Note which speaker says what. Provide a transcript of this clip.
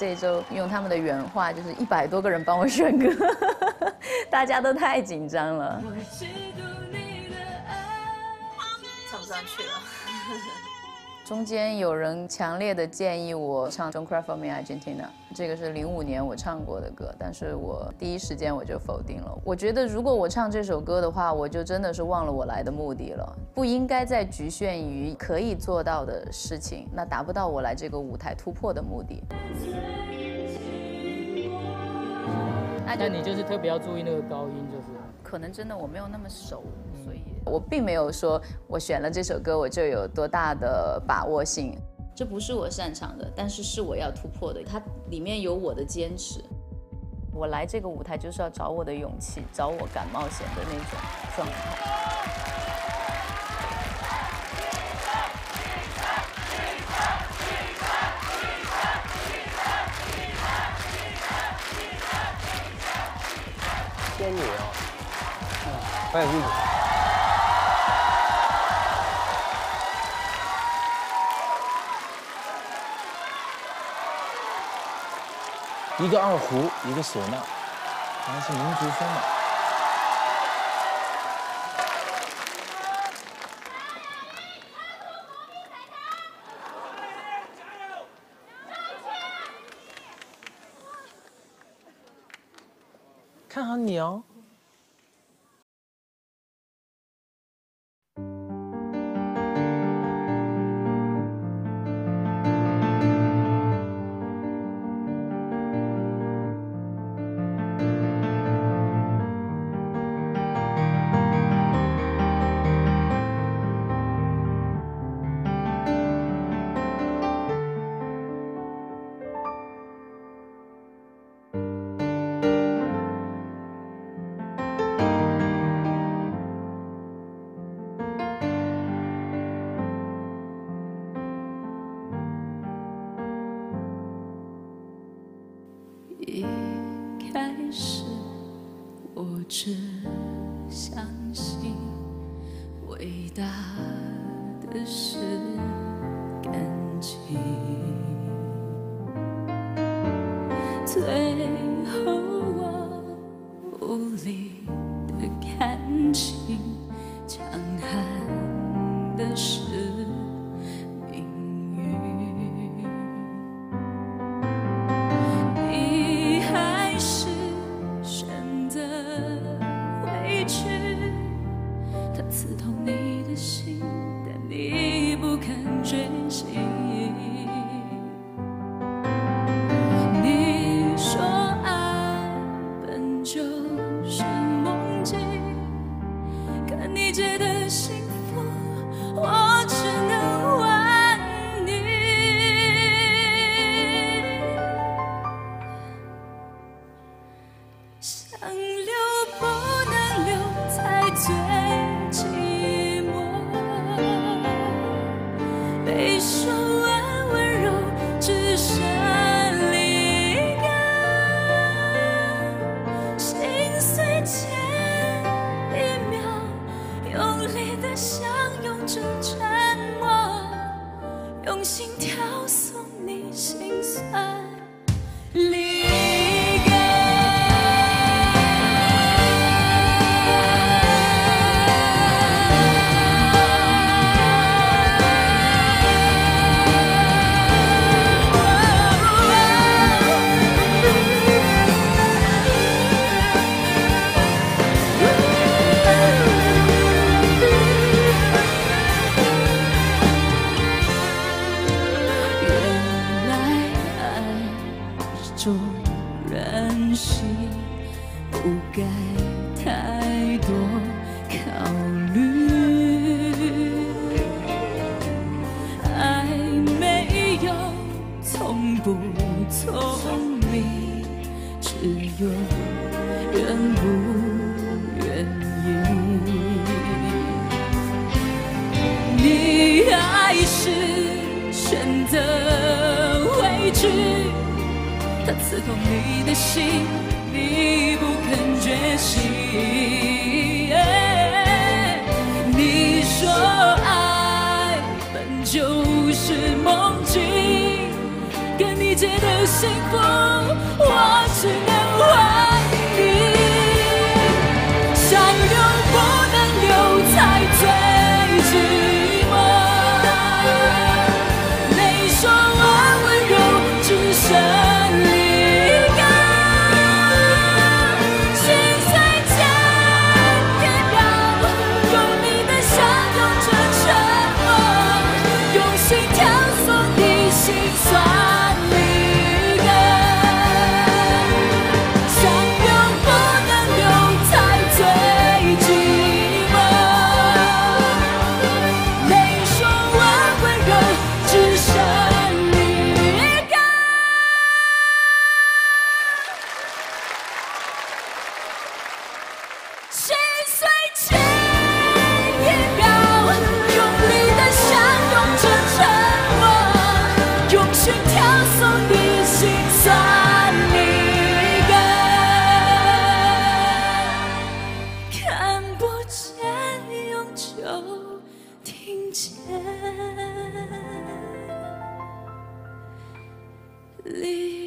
Speaker 1: 这周用他们的原话，就是100多个人帮我选歌，大家都太紧张了。
Speaker 2: 唱不上去了。
Speaker 1: 中间有人强烈的建议我唱《Don't Cry for Me Argentina》，这个是05年我唱过的歌，但是我第一时间我就否定了。我觉得如果我唱这首歌的话，我就真的是忘了我来的目的了，不应该再局限于可以做到的事情，那达不到我来这个舞台突破的目的。
Speaker 3: 那你就是特别要注意那个高音，就是
Speaker 1: 可能真的我没有那么熟，所以我并没有说我选了这首歌我就有多大的把握性，这不是我擅长的，但是是我要突破的，它里面有我的坚持。我来这个舞台就是要找我的勇气，找我敢冒险的那种状态。
Speaker 4: 仙女啊，白雪公主。
Speaker 5: 一个二胡，一个唢呐，好像是民族风吧。看好你哦。
Speaker 6: 一开始我只相信伟大的是感情，最后我无力的看清，强悍的是命运。你还是选择委屈，它刺痛你的心，但你不肯觉醒。你说爱本就是梦境，可你觉得幸福，我只能问你，想留不能留才最寂寞，被说完温柔只剩离感，心碎前一秒用力的相拥着沉默，用心跳送你心酸离感。原来爱是种任性，不该太多考虑。爱没有聪不聪明，只有愿不愿意。你还是选择委屈，它刺痛你的心，你不肯觉醒。你说爱本就是梦境，可你季节的幸福，我只能还你。想留不能留才最寂寞，没说完温柔，只剩离歌。心碎前一秒，用力的相拥着沉默，用心跳送你心酸离歌。想留不能留才最寂寞，没说完温柔，只剩离歌。心碎前一秒，用力的相拥着沉默，用心跳送你心酸离歌。看不见，永久听见离